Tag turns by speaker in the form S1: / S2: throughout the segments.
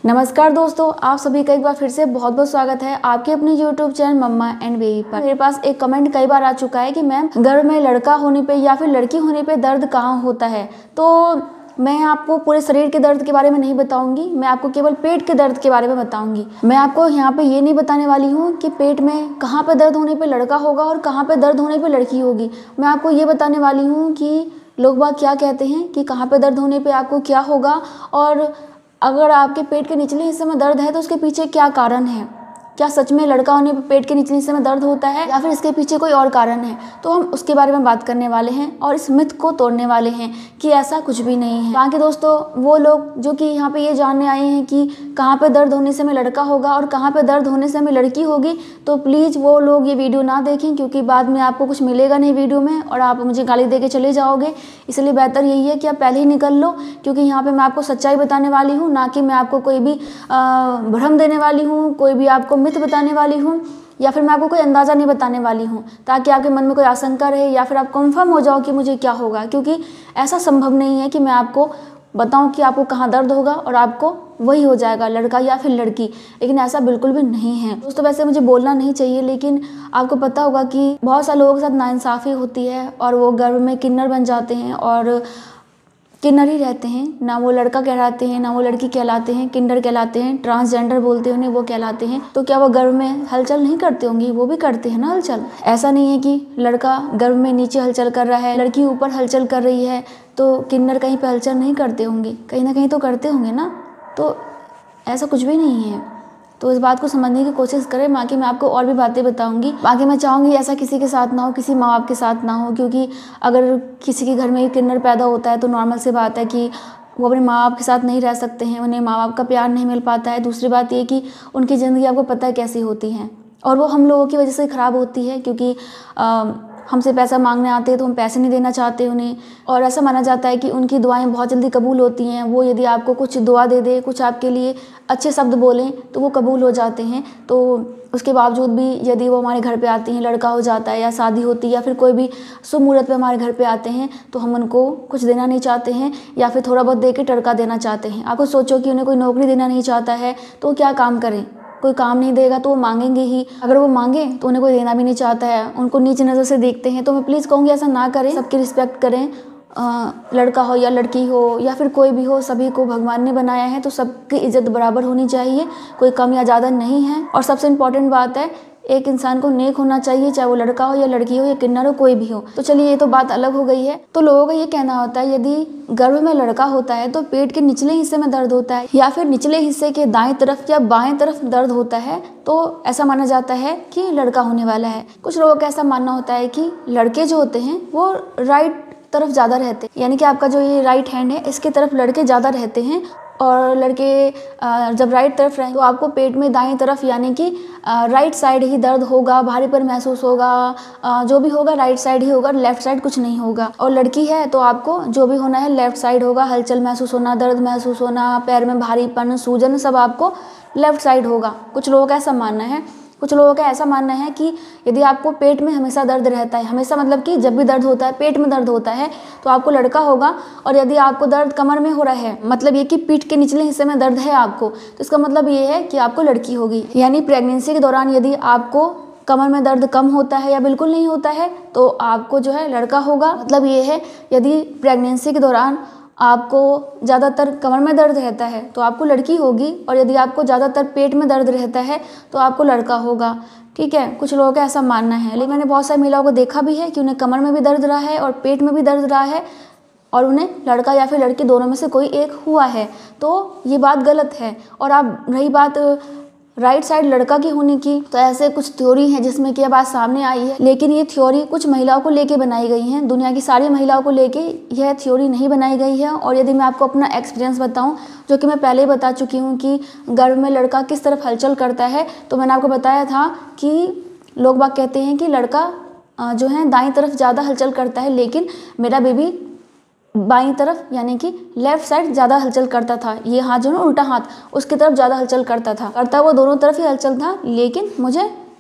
S1: नमस्कार दोस्तों, आप सभी का एक बार फिर से बहुत बहुत स्वागत है आपके अपने YouTube channel mamma and baby पर। मेरे पास एक कमेंट कई बार आ चुका है कि मैम गर्भ में लड़का होने पे या फिर लड़की होने पे दर्द कहाँ होता है। तो मैं आपको पूरे शरीर के दर्द के बारे में नहीं बताऊंगी, मैं आपको केवल पेट के दर्द के बारे में बताऊंगी। मैं आपको यहाँ पे ये नहीं बताने वाली हूँ कि पेट में कहाँ पे दर्द होने पे लड़का होगा और कहाँ पे दर्द होने पे लड़की होगी। मैं आपको ये बताने वाली हूँ कि लोग बाग क्या कहते हैं कि कहाँ पे दर्द होने पे आपको क्या होगा, और अगर आपके पेट के निचले हिस्से में दर्द है तो उसके पीछे क्या कारण है। क्या सच में लड़का होने पर पेट के निचले हिस्से में दर्द होता है या फिर इसके पीछे कोई और कारण है। तो हम उसके बारे में बात करने वाले हैं और इस मिथ को तोड़ने वाले हैं कि ऐसा कुछ भी नहीं है। बाकी दोस्तों, वो लोग जो कि यहाँ पे ये जानने आए हैं कि कहाँ पे दर्द होने से हमें लड़का होगा और कहाँ पे दर्द होने से हमें लड़की होगी, तो प्लीज़ वो लोग ये वीडियो ना देखें, क्योंकि बाद में आपको कुछ मिलेगा नहीं वीडियो में और आप मुझे गाली दे के चले जाओगे। इसलिए बेहतर यही है कि आप पहले ही निकल लो, क्योंकि यहाँ पे मैं आपको सच्चाई बताने वाली हूँ, ना कि मैं आपको कोई भी भ्रम देने वाली हूँ, कोई भी आपको मिथ बताने वाली हूँ, या फिर मैं आपको कोई अंदाज़ा नहीं बताने वाली हूँ ताकि आपके मन में कोई आशंका रहे या फिर आप कंफर्म हो जाओ कि मुझे क्या होगा। क्योंकि ऐसा संभव नहीं है कि मैं आपको बताऊं कि आपको कहाँ दर्द होगा और आपको वही हो जाएगा, लड़का या फिर लड़की। लेकिन ऐसा बिल्कुल भी नहीं है दोस्तों। वैसे मुझे बोलना नहीं चाहिए, लेकिन आपको पता होगा कि बहुत सारे लोगों के साथ नाइंसाफ़ी होती है और वो गर्भ में किन्नर बन जाते हैं और किन्नर ही रहते हैं। ना वो लड़का कहलाते हैं ना वो लड़की कहलाते हैं, किन्नर कहलाते हैं, ट्रांसजेंडर बोलते हैं उन्हें, वो कहलाते हैं। तो क्या वो गर्भ में हलचल नहीं करते होंगे? वो भी करते हैं ना हलचल। ऐसा नहीं है कि लड़का गर्भ में नीचे हलचल कर रहा है, लड़की ऊपर हलचल कर रही है तो किन्नर कहीं पे हलचल नहीं करते होंगे, कहीं ना कहीं तो करते होंगे ना। तो ऐसा कुछ भी नहीं है। तो इस बात को समझने की कोशिश करें। बाकी मैं आपको और भी बातें बताऊंगी। बाकी मैं चाहूँगी ऐसा किसी के साथ ना हो, किसी माँ बाप के साथ ना हो, क्योंकि अगर किसी के घर में किन्नर पैदा होता है तो नॉर्मल सी बात है कि वो अपने माँ बाप के साथ नहीं रह सकते हैं, उन्हें माँ बाप का प्यार नहीं मिल पाता है। दूसरी बात ये कि उनकी ज़िंदगी आपको पता है कैसी होती है, और वो हम लोगों की वजह से ख़राब होती है, क्योंकि हमसे पैसा मांगने आते हैं तो हम पैसे नहीं देना चाहते उन्हें। और ऐसा माना जाता है कि उनकी दुआएं बहुत जल्दी कबूल होती हैं। वो यदि आपको कुछ दुआ दे दे, कुछ आपके लिए अच्छे शब्द बोलें तो वो कबूल हो जाते हैं। तो उसके बावजूद भी यदि वो हमारे घर पे आती हैं, लड़का हो जाता है या शादी होती है या फिर कोई भी शुभ मुहूर्त पे हमारे घर पे आते हैं, तो हम उनको कुछ देना नहीं चाहते हैं या फिर थोड़ा बहुत दे के टड़का देना चाहते हैं। आपको सोचो कि उन्हें कोई नौकरी देना नहीं चाहता है तो क्या काम करें? कोई काम नहीं देगा तो वो मांगेंगे ही। अगर वो मांगे तो उन्हें कोई देना भी नहीं चाहता है, उनको नीचे नज़र से देखते हैं। तो मैं प्लीज़ कहूँगी ऐसा ना करें, सबकी रिस्पेक्ट करें। लड़का हो या लड़की हो या फिर कोई भी हो, सभी को भगवान ने बनाया है तो सबकी इज्जत बराबर होनी चाहिए, कोई कम या ज़्यादा नहीं है। और सबसे इम्पोर्टेंट बात है, एक इंसान को नेक होना चाहिए, चाहे वो लड़का हो या लड़की हो या किन्नर हो, कोई भी हो। तो चलिए, ये तो बात अलग हो गई है। तो लोगों का ये कहना होता है यदि गर्भ में लड़का होता है तो पेट के निचले हिस्से में दर्द होता है या फिर निचले हिस्से के दाएं तरफ या बाएं तरफ दर्द होता है, तो ऐसा माना जाता है कि लड़का होने वाला है। कुछ लोगों का ऐसा मानना होता है कि लड़के जो होते हैं वो राइट तरफ ज़्यादा रहते हैं, यानी कि आपका जो ये राइट हैंड है इसके तरफ लड़के ज़्यादा रहते हैं, और लड़के जब राइट तरफ रहें तो आपको पेट में दाईं तरफ यानी कि राइट साइड ही दर्द होगा, भारीपन महसूस होगा, जो भी होगा राइट साइड ही होगा, लेफ्ट साइड कुछ नहीं होगा। और लड़की है तो आपको जो भी होना है लेफ्ट साइड होगा, हलचल महसूस होना, दर्द महसूस होना, पैर में भारीपन, सूजन, सब आपको लेफ्ट साइड होगा। कुछ लोगों का ऐसा मानना है। कुछ लोगों का ऐसा मानना है कि यदि आपको पेट में हमेशा दर्द रहता है, हमेशा मतलब कि जब भी दर्द होता है, पेट में दर्द होता है, तो आपको लड़का होगा। और यदि आपको दर्द कमर में हो रहा है, मतलब ये कि पीठ के निचले हिस्से में दर्द है आपको, तो इसका मतलब ये है कि आपको लड़की होगी। यानी प्रेगनेंसी के दौरान यदि आपको कमर में दर्द कम होता है या बिल्कुल नहीं होता है तो आपको जो है लड़का होगा। मतलब ये है, यदि प्रेगनेंसी के दौरान आपको ज़्यादातर कमर में दर्द रहता है तो आपको लड़की होगी, और यदि आपको ज़्यादातर पेट में दर्द रहता है तो आपको लड़का होगा। ठीक है, कुछ लोगों का ऐसा मानना है। लेकिन मैंने बहुत सारी महिलाओं को देखा भी है कि उन्हें कमर में भी दर्द रहा है और पेट में भी दर्द रहा है और उन्हें लड़का या फिर लड़की दोनों में से कोई एक हुआ है। तो ये बात गलत है। और अब रही बात राइट साइड लड़का की होने की, तो ऐसे कुछ थ्योरी हैं जिसमें कि ये बात सामने आई है, लेकिन ये थ्योरी कुछ महिलाओं को लेके बनाई गई हैं। दुनिया की सारी महिलाओं को लेके यह थ्योरी नहीं बनाई गई है। और यदि मैं आपको अपना एक्सपीरियंस बताऊं, जो कि मैं पहले ही बता चुकी हूं कि गर्भ में लड़का किस तरफ हलचल करता है, तो मैंने आपको बताया था कि लोग बाग कहते हैं कि लड़का जो है दाईं तरफ ज़्यादा हलचल करता है, लेकिन मेरा बेबी बाईं तरफ यानी कि लेफ्ट साइड ज़्यादा हलचल करता था। ये हाथ जो है उल्टा हाथ, उसकी तरफ ज़्यादा हलचल करता था। वो दोनों तरफ ही हलचल था, लेकिन मुझे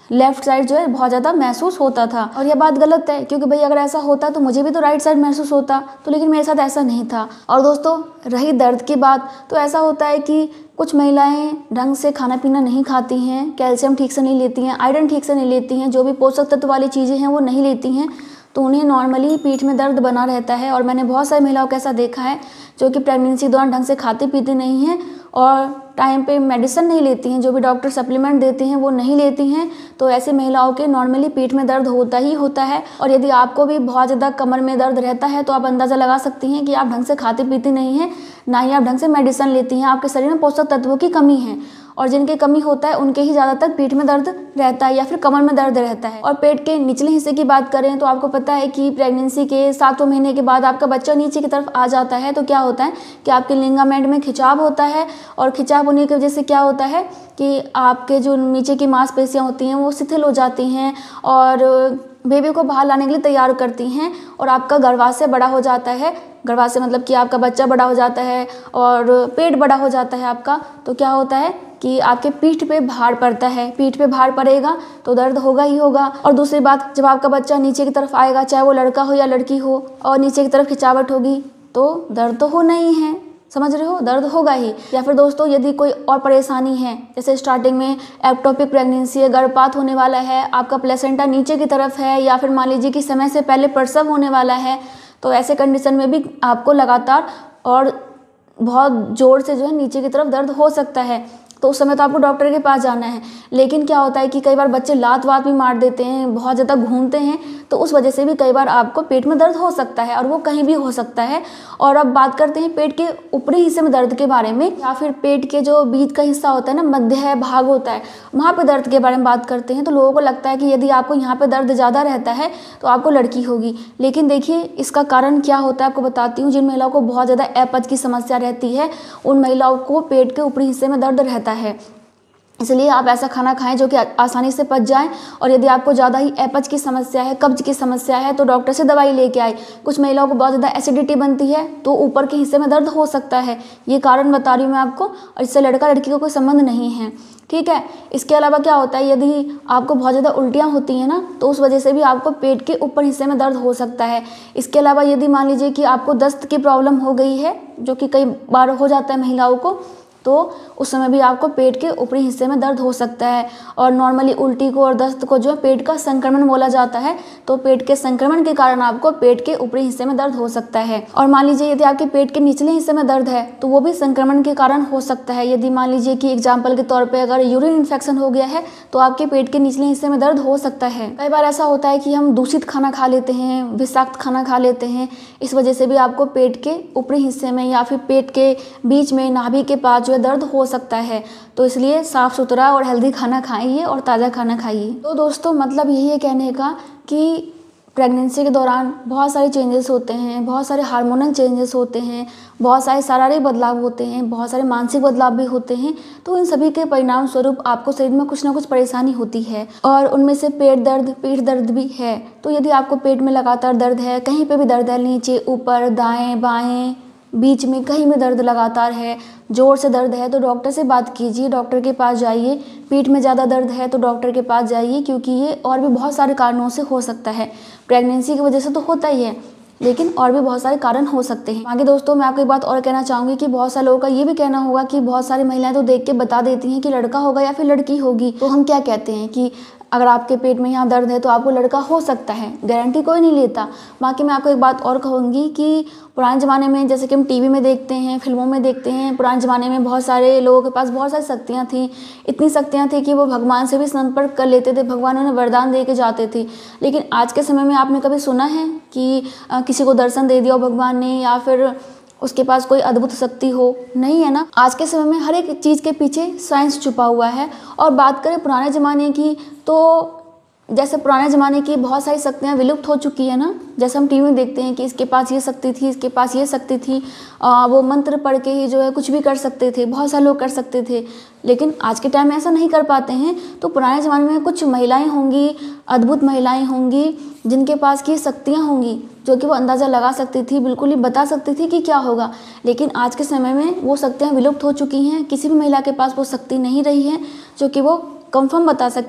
S1: लेफ्ट साइड जो है बहुत ज़्यादा महसूस होता था। और यह बात गलत है, क्योंकि भाई अगर ऐसा होता तो मुझे भी तो राइट साइड महसूस होता, तो लेकिन मेरे साथ ऐसा नहीं था। और दोस्तों रही दर्द की बात, तो ऐसा होता है कि कुछ महिलाएं ढंग से खाना पीना नहीं खाती हैं, कैल्शियम ठीक से नहीं लेती हैं, आयरन ठीक से नहीं लेती हैं, जो भी पोषक तत्व वाली चीज़ें हैं वो नहीं लेती हैं, तो उन्हें नॉर्मली पीठ में दर्द बना रहता है। और मैंने बहुत सारी महिलाओं को ऐसा देखा है जो कि प्रेगनेंसी के दौरान ढंग से खाती पीती नहीं हैं और टाइम पे मेडिसिन नहीं लेती हैं, जो भी डॉक्टर सप्लीमेंट देते हैं वो नहीं लेती हैं, तो ऐसी महिलाओं के नॉर्मली पीठ में दर्द होता ही होता है। और यदि आपको भी बहुत ज़्यादा कमर में दर्द रहता है तो आप अंदाज़ा लगा सकती हैं कि आप ढंग से खाती पीती नहीं हैं, ना ही आप ढंग से मेडिसिन लेती हैं, आपके शरीर में पोषक तत्वों की कमी है। और जिनके कमी होता है उनके ही ज़्यादातर पीठ में दर्द रहता है या फिर कमर में दर्द रहता है। और पेट के निचले हिस्से की बात करें तो आपको पता है कि प्रेगनेंसी के 7वें महीने के बाद आपका बच्चा नीचे की तरफ आ जाता है, तो क्या होता है कि आपके लिंगामेंट में खिंचाव होता है, और खिंचाव होने की वजह से क्या होता है कि आपके जो नीचे की मांसपेशियाँ होती हैं वो शिथिल हो जाती हैं और बेबी को बाहर लाने के लिए तैयार करती हैं, और आपका गर्भाशय बड़ा हो जाता है। गर्भाशय मतलब कि आपका बच्चा बड़ा हो जाता है और पेट बड़ा हो जाता है आपका, तो क्या होता है कि आपके पीठ पे भार पड़ता है। पीठ पे भार पड़ेगा तो दर्द होगा ही होगा। और दूसरी बात, जब आपका बच्चा नीचे की तरफ आएगा, चाहे वो लड़का हो या लड़की हो, और नीचे की तरफ खिंचावट होगी तो दर्द तो होना ही है, समझ रहे हो, दर्द होगा ही। या फिर दोस्तों यदि कोई और परेशानी है, जैसे स्टार्टिंग में एक्टोपिक प्रेगनेंसी है, गर्भपात होने वाला है, आपका प्लेसेंटा नीचे की तरफ है, या फिर मान लीजिए कि समय से पहले प्रसव होने वाला है, तो ऐसे कंडीशन में भी आपको लगातार और बहुत ज़ोर से जो है नीचे की तरफ दर्द हो सकता है, तो उस समय तो आपको डॉक्टर के पास जाना है। लेकिन क्या होता है कि कई बार बच्चे लात वात भी मार देते हैं, बहुत ज़्यादा घूमते हैं, तो उस वजह से भी कई बार आपको पेट में दर्द हो सकता है, और वो कहीं भी हो सकता है। और अब बात करते हैं पेट के ऊपरी हिस्से में दर्द के बारे में, या फिर पेट के जो बीच का हिस्सा होता है ना, मध्य भाग होता है, वहाँ पर दर्द के बारे में बात करते हैं। तो लोगों को लगता है कि यदि आपको यहाँ पर दर्द ज़्यादा रहता है तो आपको लड़की होगी, लेकिन देखिए इसका कारण क्या होता है आपको बताती हूँ। जिन महिलाओं को बहुत ज़्यादा अपच की समस्या रहती है, उन महिलाओं को पेट के ऊपरी हिस्से में दर्द रहता है। इसलिए आप ऐसा खाना खाएं जो कि आसानी से पच जाए। और यदि आपको ज़्यादा ही अपच की समस्या है, कब्ज की समस्या है, तो डॉक्टर से दवाई लेके आए। कुछ महिलाओं को बहुत ज़्यादा एसिडिटी बनती है तो ऊपर के हिस्से में दर्द हो सकता है, ये कारण बता रही हूँ मैं आपको, और इससे लड़का लड़की को कोई संबंध नहीं है, ठीक है। इसके अलावा क्या होता है, यदि आपको बहुत ज़्यादा उल्टियाँ होती हैं ना, तो उस वजह से भी आपको पेट के ऊपर हिस्से में दर्द हो सकता है। इसके अलावा यदि मान लीजिए कि आपको दस्त की प्रॉब्लम हो गई है, जो कि कई बार हो जाता है महिलाओं को, तो उस समय भी आपको पेट के ऊपरी हिस्से में दर्द हो सकता है। और नॉर्मली उल्टी को और दस्त को जो है पेट का संक्रमण बोला जाता है, तो पेट के संक्रमण के कारण आपको पेट के ऊपरी हिस्से में दर्द हो सकता है। और मान लीजिए यदि आपके पेट के निचले हिस्से में दर्द है तो वो भी संक्रमण के कारण हो सकता है। यदि मान लीजिए कि एग्जाम्पल के तौर पर अगर यूरिन इन्फेक्शन हो गया है तो आपके पेट के निचले हिस्से में दर्द हो सकता है। कई बार ऐसा होता है कि हम दूषित खाना खा लेते हैं, विषाक्त खाना खा लेते हैं, इस वजह से भी आपको पेट के ऊपरी हिस्से में या फिर पेट के बीच में नाभि के पास जो है दर्द हो सकता है। तो इसलिए साफ़ सुथरा और हेल्दी खाना खाइए और ताज़ा खाना खाइए। तो दोस्तों मतलब यही है कहने का कि प्रेगनेंसी के दौरान बहुत सारे चेंजेस होते हैं, बहुत सारे हार्मोनल चेंजेस होते हैं, बहुत सारे शारीरिक बदलाव होते हैं, बहुत सारे मानसिक बदलाव भी होते हैं। तो इन सभी के परिणाम स्वरूप आपको शरीर में कुछ ना कुछ परेशानी होती है, और उनमें से पेट दर्द, पीठ दर्द भी है। तो यदि आपको पेट में लगातार दर्द है, कहीं पे भी दर्द है, नीचे ऊपर दाएं बाएं बीच में कहीं में दर्द लगातार है, ज़ोर से दर्द है, तो डॉक्टर से बात कीजिए, डॉक्टर के पास जाइए। पीठ में ज़्यादा दर्द है तो डॉक्टर के पास जाइए, क्योंकि ये और भी बहुत सारे कारणों से हो सकता है। प्रेगनेंसी की वजह से तो होता ही है, लेकिन और भी बहुत सारे कारण हो सकते हैं। आगे दोस्तों मैं आपको एक बात और कहना चाहूँगी कि बहुत सारे लोगों का ये भी कहना होगा कि बहुत सारी महिलाएं तो देख के बता देती हैं कि लड़का होगा या फिर लड़की होगी। तो हम क्या कहते हैं कि अगर आपके पेट में यहाँ दर्द है तो आपको लड़का हो सकता है, गारंटी कोई नहीं लेता। बाकी मैं आपको एक बात और कहूँगी कि पुराने ज़माने में, जैसे कि हम टीवी में देखते हैं, फिल्मों में देखते हैं, पुराने ज़माने में बहुत सारे लोगों के पास बहुत सारी शक्तियाँ थीं। इतनी शक्तियाँ थी कि वो भगवान से भी संपर्क कर लेते थे, भगवान उन्हें वरदान दे के जाते थे। लेकिन आज के समय में आपने कभी सुना है कि किसी को दर्शन दे दिया हो भगवान ने, या फिर उसके पास कोई अद्भुत शक्ति हो? नहीं है ना। आज के समय में हर एक चीज़ के पीछे साइंस छुपा हुआ है। और बात करें पुराने ज़माने की, तो जैसे पुराने ज़माने की बहुत सारी शक्तियाँ विलुप्त हो चुकी है ना। जैसे हम टीवी में देखते हैं कि इसके पास ये शक्ति थी, इसके पास ये शक्ति थी, वो मंत्र पढ़ के ही जो है कुछ भी कर सकते थे, बहुत सारे लोग कर सकते थे। लेकिन आज के टाइम में ऐसा नहीं कर पाते हैं। तो पुराने ज़माने में कुछ महिलाएं होंगी, अद्भुत महिलाएं होंगी, जिनके पास की शक्तियाँ होंगी, जो कि वो अंदाज़ा लगा सकती थी, बिल्कुल ही बता सकती थी कि क्या होगा। लेकिन आज के समय में वो शक्तियाँ विलुप्त हो चुकी हैं। किसी भी महिला के पास वो शक्ति नहीं रही है जो कि वो कंफर्म बता सके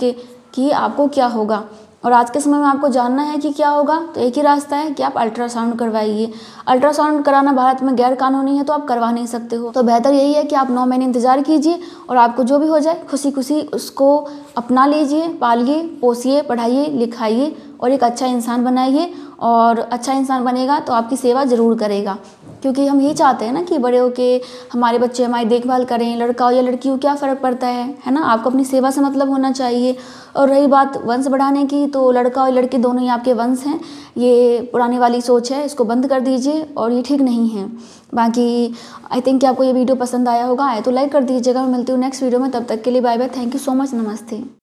S1: कि आपको क्या होगा। और आज के समय में आपको जानना है कि क्या होगा, तो एक ही रास्ता है कि आप अल्ट्रासाउंड करवाइए। अल्ट्रासाउंड कराना भारत में गैर कानूनी है, तो आप करवा नहीं सकते हो। तो बेहतर यही है कि आप 9 महीने इंतजार कीजिए और आपको जो भी हो जाए खुशी खुशी उसको अपना लीजिए, पालिए, पोसिए, पढ़ाइए, लिखाइए और एक अच्छा इंसान बनाइए। और अच्छा इंसान बनेगा तो आपकी सेवा ज़रूर करेगा, क्योंकि हम यही चाहते हैं ना कि बड़े होके हमारे बच्चे हमारी देखभाल करें। लड़का हो या लड़की हो, क्या फ़र्क पड़ता है ना। आपको अपनी सेवा से मतलब होना चाहिए। और रही बात वंश बढ़ाने की, तो लड़का और लड़की दोनों ही आपके वंश हैं। ये पुरानी वाली सोच है, इसको बंद कर दीजिए और ये ठीक नहीं है। बाकी आई थिंक कि आपको ये वीडियो पसंद आया होगा। आए तो लाइक कर दीजिएगा। मैं मिलती हूँ नेक्स्ट वीडियो में, तब तक के लिए bye bye. Thank you so much. नमस्ते।